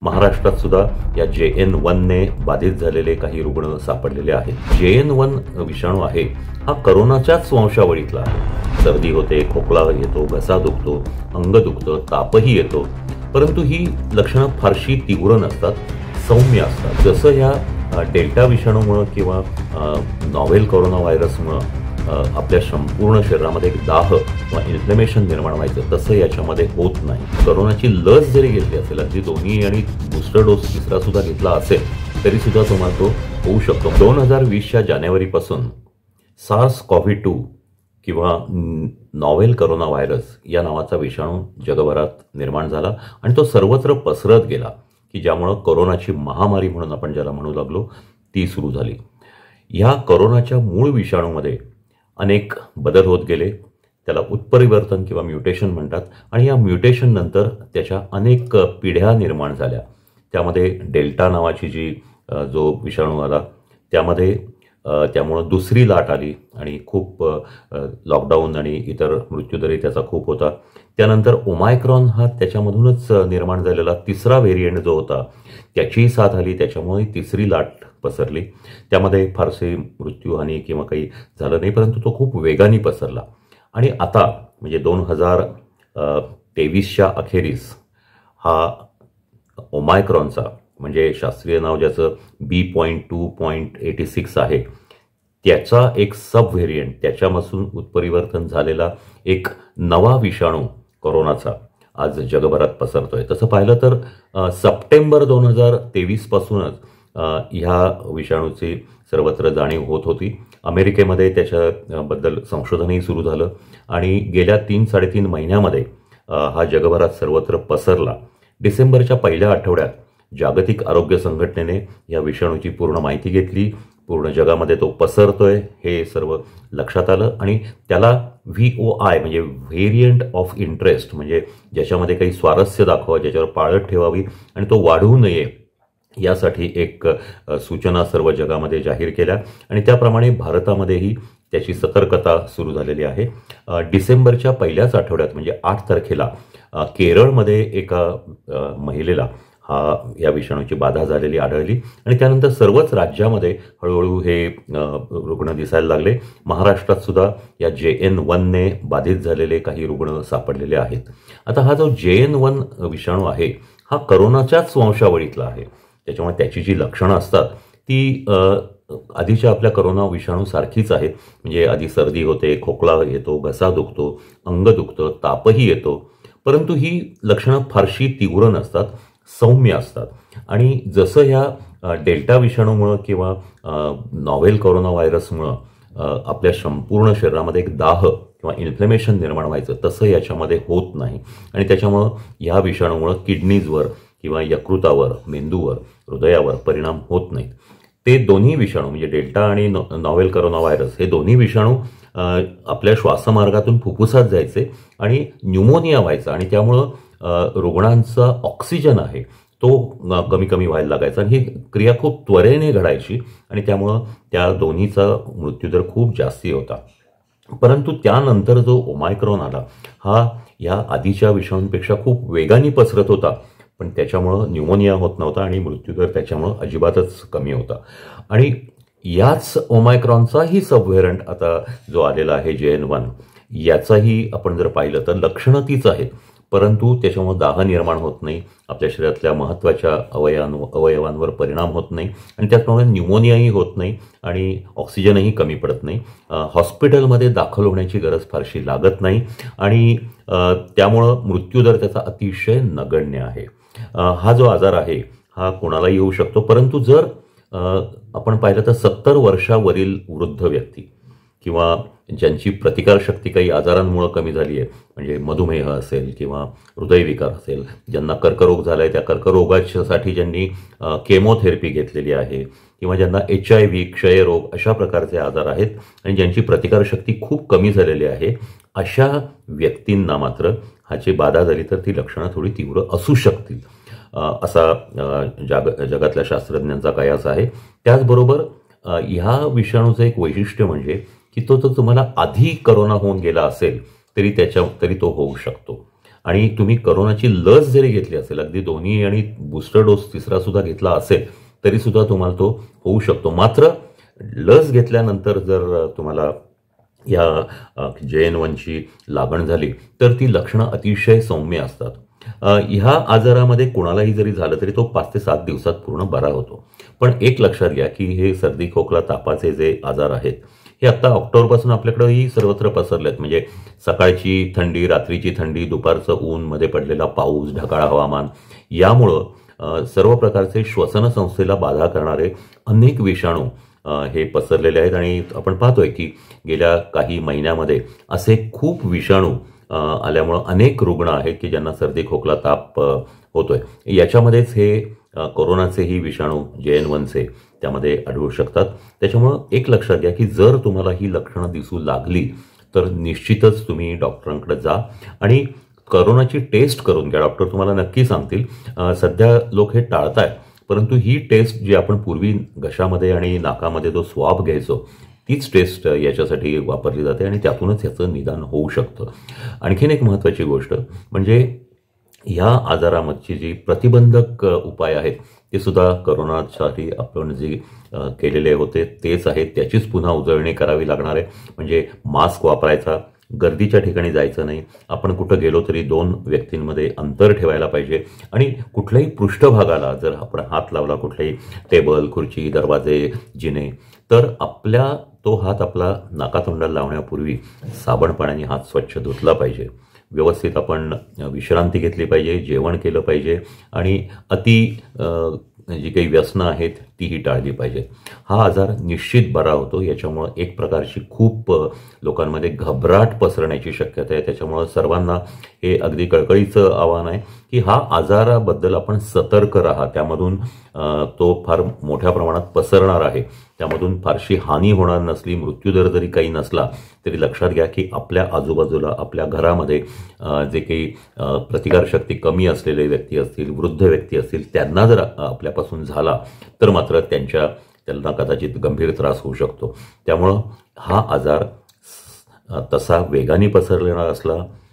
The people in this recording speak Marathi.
महाराष्ट्रात सुद्धा या JN1ने बाधित झालेले काही रुग्ण सापडलेले आहेत। JN1 विषाणू आहे हा करोनाच्याच वंशावळीतला आहे। सर्दी होते, खोकला येतो, घसा दुखतो, अंग दुखतं, तापही येतो, परंतु ही लक्षणं फारशी तीव्र नसतात, सौम्य असतात। जसं ह्या डेल्टा विषाणूमुळे किंवा नॉव्हेल कोरोना व्हायरसमुळे आपल्या संपूर्ण शरीरामध्ये एक दाह किंवा इन्फ्लेमेशन निर्माण व्हायचं, तसं याच्यामध्ये होत नाही। कोरोनाची लस जरी घेतली असेल, अगदी दोन्ही आणि बूस्टर डोस तिसरा सुद्धा घेतला असेल, तरी सुद्धा तुम्हाला तो होऊ शकतो। 2020च्या जानेवारीपासून SARS-CoV-2 किंवा नॉव्हेल कोरोना व्हायरस या नावाचा विषाणू जगभरात निर्माण झाला आणि तो सर्वत्र पसरत गेला, की ज्यामुळं कोरोनाची महामारी म्हणून आपण ज्याला म्हणू लागलो ती सुरू झाली। ह्या कोरोनाच्या मूळ विषाणूमध्ये अनेक बदल होत गेले, त्याला उत्परिवर्तन किंवा म्युटेशन म्हणतात, आणि या म्युटेशन नंतर त्याच्या अनेक पिढ्या निर्माण झाल्या। त्यामध्ये डेल्टा नावाची जो विषाणू आला त्यामुळं दुसरी लाट आली आणि खूप लॉकडाऊन आणि इतर मृत्यूदरही त्याचा खूप होता। त्यानंतर ओमायक्रॉन हा त्याच्यामधूनच निर्माण झालेला तिसरा व्हेरियंट जो होता त्याचीही साथ आली, त्याच्यामुळे तिसरी लाट पसरली। त्यामध्ये फारसे मृत्यूहानी किंवा काही झालं नाही, परंतु तो खूप वेगाने पसरला। आणि आता म्हणजे 2023च्या अखेरीस हा ओमायक्रॉनचा, म्हणजे शास्त्रीय नाव ज्याचं B.2.86 आहे, त्याचा एक सब व्हेरियंट, त्याच्यापासून उत्परिवर्तन झालेला एक नवा विषाणू कोरोनाचा आज जगभरात पसरतोय। तसं पाहिलं तर सप्टेंबर 2023 पासूनच ह्या विषाणूची सर्वत्र जाणीव होत होती। अमेरिकेमध्ये त्याच्याबद्दल संशोधनही सुरू झालं आणि गेल्या 3-3.5 महिन्यामध्ये हा जगभरात सर्वत्र पसरला। डिसेंबरच्या पहिल्या आठवड्यात जागतिक आरोग्य संघटनेने या विषाणूची पूर्ण माहिती घेतली, पूर्ण जगामध्ये तो पसरतोय हे सर्व लक्षात आलं आणि त्याला VOI म्हणजे व्हेरियंट ऑफ इंटरेस्ट, म्हणजे ज्याच्यामध्ये काही स्वारस्य दाखवा, ज्याच्यावर पाळत ठेवावी आणि तो वाढू नये, यासाठी एक सूचना सर्व जगामध्ये जाहीर केल्या आणि त्याप्रमाणे भारतामध्येही त्याची सतर्कता सुरू झालेली आहे। डिसेंबरच्या पहिल्याच आठवड्यात म्हणजे 8 तारखेला केरळमध्ये एका महिलेला या विषाणूची बाधा झालेली आढळली आणि त्यानंतर सर्वच राज्यामध्ये हळूहळू हे रुग्ण दिसायला लागले। महाराष्ट्रात सुद्धा या JN1ने बाधित झालेले काही रुग्ण सापडलेले आहेत। आता हा जो JN1 विषाणू आहे हा करोनाच्याच वंशावळीतला आहे, त्याच्यामुळे त्याची जी लक्षणं असतात ती आधीच्या आपल्या कोरोना विषाणू सारखीच आहेत। म्हणजे आधी सर्दी होते, खोकला येतो, घसा दुखतो, अंग दुखतं, तापही येतो, परंतु ही लक्षणं फारशी तीव्र नसतात, सौम्य असतात। आणि जसं ह्या डेल्टा विषाणूमुळे किंवा नॉव्हेल कोरोना व्हायरसमुळे आपल्या संपूर्ण शरीरामध्ये एक दाह किंवा इन्फ्लेमेशन निर्माण व्हायचं, तसं याच्यामध्ये होत नाही आणि त्याच्यामुळं या विषाणूमुळे किडनीजवर किंवा यकृतावर, मेंदूवर, हृदयावर परिणाम होत नाहीत। ते दोन्ही विषाणू म्हणजे डेल्टा आणि नॉव्हेल कोरोना व्हायरस हे दोन्ही विषाणू आपल्या श्वासमार्गातून फुफ्फुसात जायचे आणि न्यूमोनिया व्हायचा आणि त्यामुळं रुग्णांचा ऑक्सिजन आहे तो कमी कमी व्हायला लागायचा आणि ही क्रिया खूप त्वरेने घडायची आणि त्यामुळं त्या दोन्हीचा मृत्यूदर खूप जास्ती होता। परंतु त्यानंतर जो ओमायक्रॉन आला हा या आधीच्या विषाणूंपेक्षा खूप वेगाने पसरत होता, पण त्याच्यामुळं न्यूमोनिया होत नव्हता आणि मृत्यूदर त्याच्यामुळं अजिबातच कमी होता। आणि याच ओमायक्रॉनचाही सब व्हेरियंट आता जो आलेला आहे JN1, याचाही आपण जर पाहिलं तर लक्षणं तीच आहेत, परंतु त्याच्यामुळे दाह निर्माण होत नाही, आपल्या शरीरातल्या महत्त्वाच्या अवयवांवर परिणाम होत नाही आणि त्याचप्रमाणे न्यूमोनियाही होत नाही आणि ऑक्सिजनही कमी पडत नाही। हॉस्पिटलमध्ये दाखल होण्याची गरज फारशी लागत नाही आणि त्यामुळं मृत्यूदर त्याचा अतिशय नगण्य आहे। हा जो आजार आहे हा कोणालाही येऊ शकतो, परंतु जर आपण पाहिलं तर 70 वर्षावरील वृद्ध व्यक्ती किंवा ज्यांची प्रतिकारशक्ती काही आजारांमुळे कमी झाली आहे, म्हणजे मधुमेह असेल किंवा हृदयविकार असेल, ज्यांना कर्करोग झाला आहे त्या कर्करोगासाठी ज्यांनी केमोथेरपी घेतलेली आहे किंवा ज्यांना HIV, क्षयरोग अशा प्रकारचे आजार आहेत आणि ज्यांची प्रतिकारशक्ती खूप कमी झालेली आहे, अशा व्यक्तींना मात्र ह्याची बाधा झाली तर ती लक्षणं थोडी तीव्र असू शकतील, असा जगातल्या शास्त्रज्ञांचा कयास आहे। त्याचबरोबर ह्या विषाणूचं एक वैशिष्ट्य म्हणजे की तो तुम्हाला आधी कोरोना होऊन गेला असेल तरी तो होऊ शकतो। आणि तुम्ही करोनाची लस जरी घेतली असेल, अगदी दोन्ही आणि बूस्टर डोस तिसरा सुद्धा घेतला असेल, तरी सुद्धा तुम्हाला तो होऊ शकतो. मात्र लस घेतल्यानंतर जर तुम्हाला या JN1ची लागण झाली तर ती लक्षणं अतिशय सौम्य असतात. ह्या आजारामध्ये कोणालाही जरी झालं तरी तो 5 ते 7 दिवसात पूर्ण बरा होतो. पण एक लक्षात घ्या की हे सर्दी खोकला तापाचे जे आजार आहेत हे आता ऑक्टोबरपासून आपल्याकडेही सर्वत्र पसरले आहेत. म्हणजे सकाळची थंडी, रात्रीची थंडी, दुपारचं ऊन, मध्ये पडलेला पाऊस, ढगाळ हवामान यामुळं सर्व प्रकारचे श्वसन संस्थेला बाधा करणारे अनेक विषाणू हे पसरलेले आहेत. आणि आपण पाहतोय की गेल्या काही महिन्यामध्ये असे खूप विषाणू आल्यामुळं अनेक रुग्ण आहेत की ज्यांना सर्दी खोकला ताप होतोय. याच्यामध्येच हे कोरोनाचेही विषाणू JN1चे त्यामध्ये आढळू शकतात. त्याच्यामुळं एक लक्षात घ्या की जर तुम्हाला ही लक्षणं दिसू लागली तर निश्चितच तुम्ही डॉक्टरांकडे जा आणि कोरोनाची टेस्ट करून घ्या. डॉक्टर तुम्हाला नक्की सांगतील. सध्या लोक हे टाळतायत, परंतु ही टेस्ट जी आपण पूर्वी घशामध्ये आणि नाकामध्ये जो स्वाब घ्यायचो तीच टेस्ट याच्यासाठी वापरली जाते आणि त्यातूनच याचं निदान होऊ शकतं. आणखीन एक महत्त्वाची गोष्ट म्हणजे ह्या आजारामधची जी प्रतिबंधक उपाय आहेत ते सुद्धा कोरोनासाठी आपण जे केलेले होते तेच आहेत. त्याचीच पुन्हा उजळणी करावी लागणार आहे. म्हणजे मास्क वापरायचा, गर्दीच्या ठिकाणी जायचं नाही, आपण कुठं गेलो तरी 2 व्यक्तींमध्ये अंतर ठेवायला पाहिजे आणि कुठल्याही पृष्ठभागाला जर आपण हात लावला, कुठल्याही टेबल, खुर्ची, दरवाजे, जिने, तर तो हात आपला नाकातोंडाला लावण्यापूर्वी साबण पाण्याने हात स्वच्छ धुतला पाहिजे. व्यवस्थित आपण विश्रांती घेतली पाहिजे, जेवण केलं पाहिजे आणि जी काही व्यसनं आहेत तीही टाळली पाहिजे. हा आजार निश्चित बरा होतो. याच्यामुळं एक प्रकारची खूप लोकांमध्ये घबराट पसरण्याची शक्यता आहे. त्याच्यामुळं सर्वांना हे अगदी कळकळीचं आव्हान आहे की हा आजाराबद्दल आपण सतर्क राहा. त्यामधून तो फार मोठ्या प्रमाणात पसरणार आहे. त्यामधून फारशी हानी होणार नसली, मृत्यूदर जरी काही नसला तरी लक्षात घ्या की आपल्या आजूबाजूला, आपल्या घरामध्ये जे काही प्रतिकारशक्ती कमी असलेले व्यक्ती असतील, वृद्ध व्यक्ती असतील, त्यांना जर आपल्यापासून झाला तर मात्र त्यांना कदाचित गंभीर त्रास होऊ शकतो. त्यामुळं हा आजार तसा वेगाने पसरलेला असला